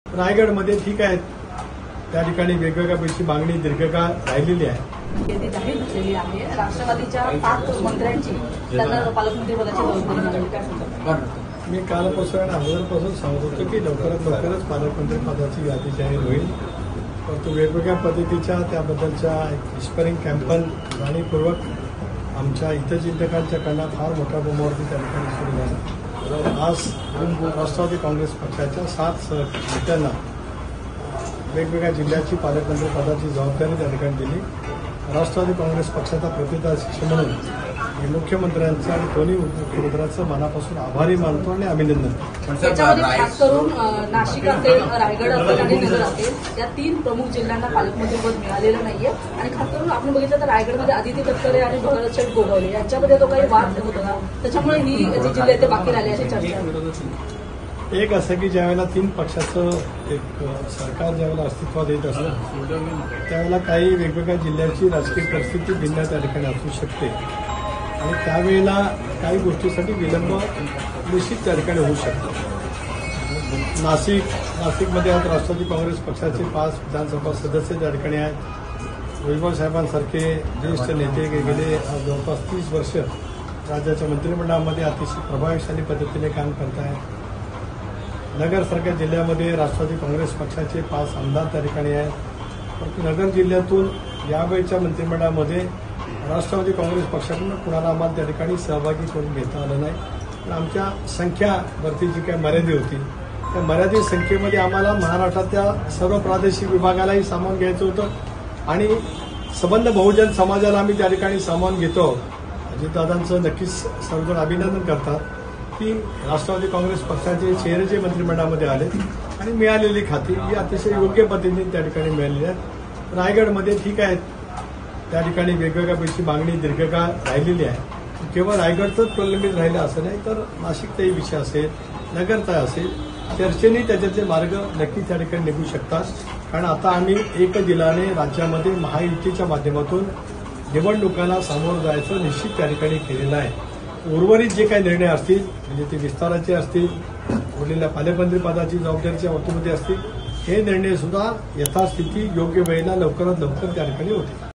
रायगडमध्ये ठीक आहे, त्या ठिकाणी वेगवेगळ्या पैकी मागणी दीर्घकाळ राहिलेली आहे. जाहीर झालेली आहे. राष्ट्रवादीच्या 5 मंत्र्यांची त्यांना पालकमंत्री पदाची जबाबदारी मिळाली. मी कालपासून आणि अगोदरपासून सांगत होतो की लवकरच पालकमंत्री पदाची यादी जाहीर होईल. परंतु वेगवेगळ्या पद्धतीच्या त्याबद्दलच्या विस्परिंग कॅम्पन जाणीवपूर्वक आमच्या हितचिंतकांच्या कडनं फार मोठ्या प्रमाणावरती त्या ठिकाणी सुरू झाला. आज राष्ट्रवादी काँग्रेस पक्षाच्या 7 नेत्यांना वेगवेगळ्या जिल्ह्याची पालकमंत्री पदाची जबाबदारी त्या ठिकाणी दिली. राष्ट्रवादी काँग्रेस पक्षाचा प्रतिनिधी म्हणून मी मुख्यमंत्र्यांचं आणि दोन्ही उपमुख्यमंत्र्यांचं मनापासून आभारी मानतो आणि अभिनंदन. त्याच्यामध्ये खास करून नाशिक असेल, रायगड असेल आणि नगर असेल या 3 प्रमुख जिल्ह्यांना पालकमंत्रीपद मिळालेलं नाहीये. आणि खास करून आपण बघितलं तर रायगडमध्ये आदिती तटकरे आणि भगत शेठ गोगावले यांच्यामध्ये तो काही वाद होता ना, त्याच्यामुळे ही जी जिल्हे ते बाकी राहिले अशी चर्चा. एक असं की ज्यावेळेला 3 पक्षाचं एक सरकार ज्यावेळेला अस्तित्वात येत असतं त्यावेळेला काही वेगवेगळ्या जिल्ह्याची राजकीय परिस्थिती भिन्न त्या ठिकाणी असू शकते आणि त्यावेळेला काही गोष्टीसाठी विलंब निश्चित त्या ठिकाणी होऊ शकतो. नाशिकमध्ये आज राष्ट्रवादी काँग्रेस पक्षाचे 5 विधानसभा सदस्य त्या ठिकाणी आहेत. भुजबळ साहेबांसारखे ज्येष्ठ नेते गेले जवळपास 30 वर्ष राज्याच्या मंत्रिमंडळामध्ये अतिशय प्रभावशाली पद्धतीने काम करत आहेत. नगरसारख्या जिल्ह्यामध्ये राष्ट्रवादी काँग्रेस पक्षाचे 5 आमदार त्या ठिकाणी आहेत. परंतु नगर जिल्ह्यातून यावेळच्या मंत्रिमंडळामध्ये राष्ट्रवादी काँग्रेस पक्षाकडून कुणाला आम्हाला त्या ठिकाणी सहभागी करून घेता आलं नाही. पण आमच्या संख्यावरती जी काही मर्यादा होती त्या मर्यादित संख्येमध्ये आम्हाला महाराष्ट्रातल्या सर्व प्रादेशिक विभागालाही सामावून घ्यायचं होतं आणि संबंध बहुजन समाजाला आम्ही त्या ठिकाणी सामावून घेतो. अजितदादांचं नक्कीच सर्वजण अभिनंदन करतात की राष्ट्रवादी काँग्रेस पक्षाचे चेहरे जे मंत्रिमंडळामध्ये आले आणि मिळालेली खाती ही अतिशय योग्य पद्धतीने त्या ठिकाणी मिळालेली आहेत. रायगडमध्ये ठीक आहे, त्या ठिकाणी वेगवेगळ्या पैकी मागणी दीर्घकाळ राहिलेली आहे. केवळ रायगडचंच प्रलंबित राहिलं असं नाही तर नाशिकचाही विषय असेल, नगरचा असेल, चर्चेने त्याच्यातले मार्ग नक्की त्या ठिकाणी निघू शकतात. कारण आता आम्ही एक दिलाने राज्यामध्ये महायुतीच्या माध्यमातून निवडणुकांना सामोरं जायचं निश्चित त्या ठिकाणी केलेलं आहे. उर्वरित जे काही निर्णय असतील म्हणजे ते विस्ताराचे असतील, उरलेल्या पालकमंत्री पदाची जबाबदारीच्या बाबतीमध्ये असतील, हे निर्णय सुद्धा यथास्थिती योग्य वेळेला लवकरात लवकर त्या ठिकाणी होतील.